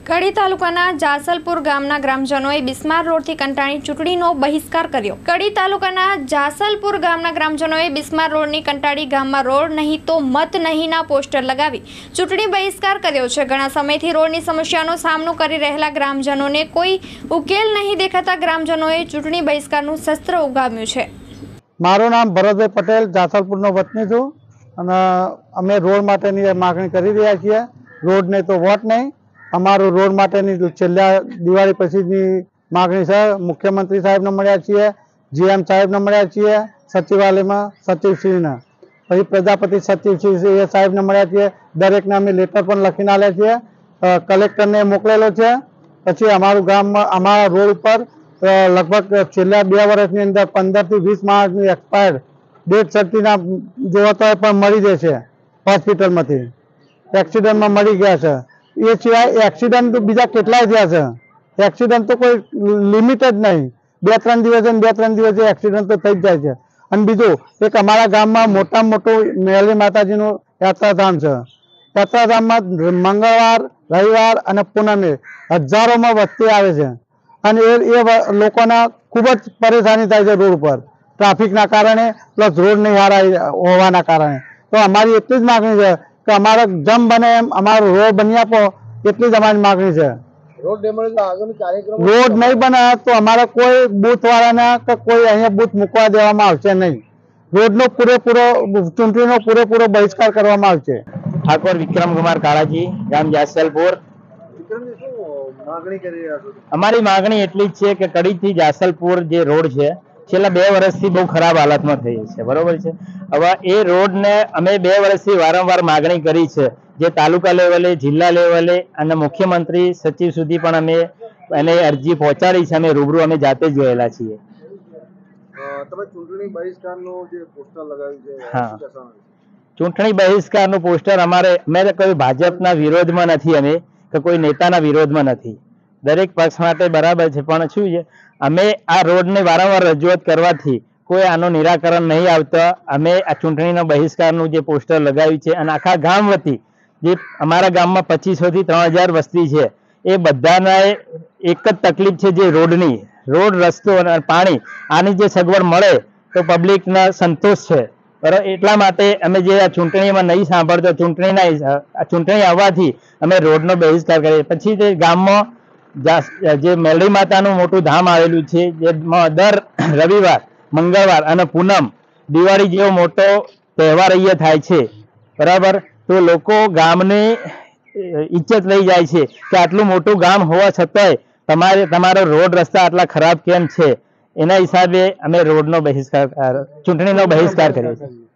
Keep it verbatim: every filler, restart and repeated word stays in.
કડી તાલુકાના જાસલપુર ગામના ગ્રામજનોએ બિસ્માર રોડથી કંટાળી ચૂંટણીનો બહિષ્કાર કર્યો। કડી તાલુકાના જાસલપુર ગામના ગ્રામજનોએ બિસ્માર રોડની કંટાળી ગામમાં રોડ નહીં તો મત નહીંના પોસ્ટર લગાવી ચૂંટણી બહિષ્કાર કર્યો છે। ઘણા સમયથી રોડની સમસ્યાનો સામનો કરી રહેલા ગ્રામજનોને કોઈ ઉકેલ નહીં દેખાતા ગ્રામજનોએ ચૂંટણી બહિષ્કારનું શસ્ત્ર ઉગામ્યું છે। મારું નામ ભરતભાઈ પટેલ જાસલપુરનો વતની છું અને અમે રોડ માટેની માગણી કરી રહ્યા છીએ। રોડ નહીં તો વોટ નહીં। અમારું રોડ માટેની છેલ્લા દિવાળી પછીની માગણી છે। મુખ્યમંત્રી સાહેબને મળ્યા છીએ, જીએમ સાહેબને મળ્યા છીએ, સચિવાલયમાં સચિવશ્રીને, પછી પ્રજાપતિ સચિવશ્રી એ સાહેબને મળ્યા છીએ। દરેકને અમે લેટર પણ લખીને આપ્યા છીએ, કલેક્ટરને મોકલેલો છે। પછી અમારું ગામમાં અમારા રોડ ઉપર લગભગ છેલ્લા બે વર્ષની અંદર પંદરથી વીસ માણસની એક્સપાયર્ડ ડેથ સર્ટિના જોવા તો પણ મળી જશે હોસ્પિટલમાંથી, એક્સિડન્ટમાં મળી ગયા છે। એ સિવાય એક્સિડન્ટ બીજા કેટલાય થયા છે। એક્સિડન્ટ તો કોઈ લિમિટ જ નહીં, બે ત્રણ દિવસે બે ત્રણ દિવસે એક્સિડન્ટ તો થઈ જ જાય છે। અને બીજું એક અમારા ગામમાં મોટામાં મોટું મેલી માતાજીનું યાત્રાધામ છે। યાત્રાધામમાં મંગળવાર, રવિવાર અને પૂનમે હજારોમાં વસ્તી આવે છે અને એ એ લોકોના ખૂબ જ પરેશાની થાય છે રોડ પર, ટ્રાફિકના કારણે પ્લસ રોડ નહીં સારા હોવાના કારણે। તો અમારી એટલી જ માગણી છે કે અમારે જમ બને એમ અમારો રોડ બની આપો, એટલી જ અમારી માગણી છે। રોડ નહીં બને તો અમારે કોઈ બૂથ વાળાના કે કોઈ અહીંયા બૂથ મૂકવા દેવામાં આવશે નહીં। રોડનો પૂરેપૂરો ચૂંટણીનો પૂરેપૂરો બહિષ્કાર કરવામાં આવશે। ઠાકોર વિક્રમ કુમાર કાળાજી, ગામ જાસલપુર। અમારી માગણી એટલી જ છે કે કડીથી જાસલપુર જે રોડ છે છેલ્લા બે વર્ષથી બહુ ખરાબ હાલતમાં થઈ છે, બરોબર છે। હવે એ રોડને અમે બે વર્ષથી વારંવાર માગણી કરી છે, જે તાલુકા લેવલે, જિલ્લા લેવલે અને મુખ્યમંત્રી સચિવ સુધી પણ અમે એને અરજી પહોંચાડી છે। અમે રૂબરૂ અમે જાતે જ જોયેલા છીએ। તમે ચૂંટણી બહિષ્કારનું જે પોસ્ટર લગાવ્યું છે, હા, ચૂંટણી બહિષ્કારનું પોસ્ટર અમારે અમે કોઈ ભાજપના વિરોધમાં નથી, અમે કે કોઈ નેતાના વિરોધમાં નથી, દરેક પક્ષ માટે બરાબર છે। પણ શું છે, અમે આ રોડને વારંવાર રજૂઆત કરવાથી કોઈ આનું નિરાકરણ નહીં આવતા અમે આ ચૂંટણીનો બહિષ્કારનું જે પોસ્ટર લગાવ્યું છે અને આખા ગામ વતી જે અમારા ગામમાં પચીસો થી ત્રણ હજાર વસ્તી છે એ બધાના એક જ તકલીફ છે, જે રોડની, રોડ, રસ્તો અને પાણી, આની જે સગવડ મળે તો પબ્લિકના સંતોષ છે, બરાબર। એટલા માટે અમે જે આ ચૂંટણીમાં નહીં સાંભળતો, ચૂંટણીના આ ચૂંટણી આવવાથી અમે રોડનો બહિષ્કાર કરીએ। પછી તે ગામમાં જે મેલડી માતાનું મોટું ધામ આવેલું છે, જેમાં દર રવિવાર, મંગળવાર અને પૂનમ દિવાળી જેવો મોટો તહેવાર અહીંયા થાય છે, બરાબર। તો લોકો ગામની ઇજ્જત લઈ જાય છે કે આટલું મોટું ગામ હોવા છતાંય તમારે તમારો રોડ રસ્તા આટલા ખરાબ કેમ છે, એના હિસાબે અમે રોડનો બહિષ્કાર, ચૂંટણીનો બહિષ્કાર કર્યો છે।